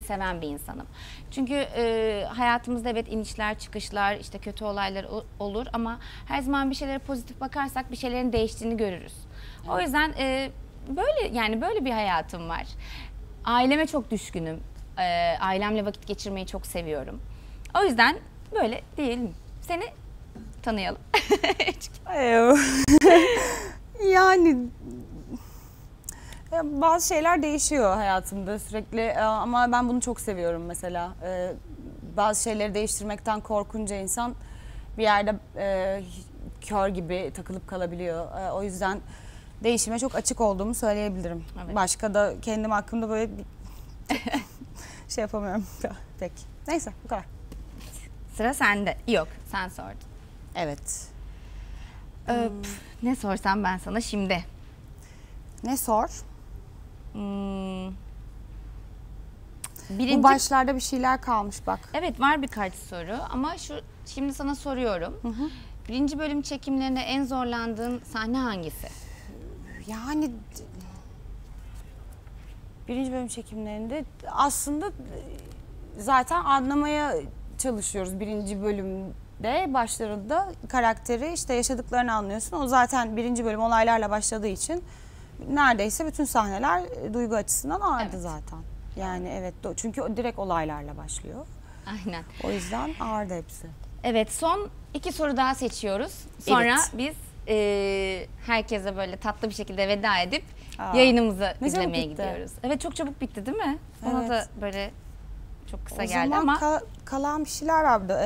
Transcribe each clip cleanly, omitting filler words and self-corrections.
seven bir insanım. Çünkü hayatımızda evet inişler çıkışlar, işte kötü olaylar olur ama her zaman bir şeylere pozitif bakarsak bir şeylerin değiştiğini görürüz. Evet. O yüzden böyle bir hayatım var. Aileme çok düşkünüm. Ailemle vakit geçirmeyi çok seviyorum. O yüzden böyle diyelim. Seni tanıyalım. Yani bazı şeyler değişiyor hayatımda sürekli ama ben bunu çok seviyorum mesela. Bazı şeyleri değiştirmekten korkunca insan bir yerde kör gibi takılıp kalabiliyor. O yüzden değişime çok açık olduğumu söyleyebilirim. Evet. Başka da kendim hakkında böyle bir şey yapamıyorum pek. Neyse bu kadar. Sıra sende. Yok, sen sordun. Evet. Ne sorsam ben sana şimdi? Ne sor? Birinci... Bu başlarda bir şeyler kalmış bak. Evet var birkaç soru ama şimdi sana soruyorum. Hı hı. Birinci bölüm çekimlerinde en zorlandığın sahne hangisi? Yani birinci bölüm çekimlerinde aslında zaten anlamaya çalışıyoruz birinci bölümde. Başlarında karakteri işte yaşadıklarını anlıyorsun. O zaten birinci bölüm olaylarla başladığı için neredeyse bütün sahneler duygu açısından ağırdı evet. Zaten. Yani evet çünkü direkt olaylarla başlıyor. Aynen. O yüzden ağırdı hepsi. Evet son 2 soru daha seçiyoruz. Sonra evet. Biz herkese böyle tatlı bir şekilde veda edip yayınımızı izlemeye gidiyoruz. Evet çok çabuk bitti değil mi? Ona evet. Da böyle çok kısa geldi ama. O zaman kalan bir şeyler vardı.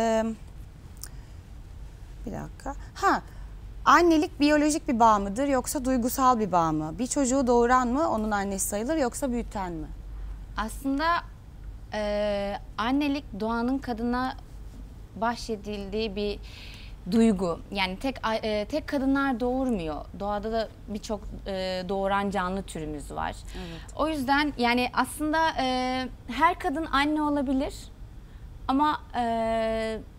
Bir dakika. Annelik biyolojik bir bağ mıdır yoksa duygusal bir bağ mı? Bir çocuğu doğuran mı onun annesi sayılır yoksa büyüten mi? Aslında annelik doğanın kadına bahşedildiği bir duygu. Yani tek kadınlar doğurmuyor. Doğada da birçok doğuran canlı türümüz var. Evet. O yüzden yani aslında her kadın anne olabilir. Ama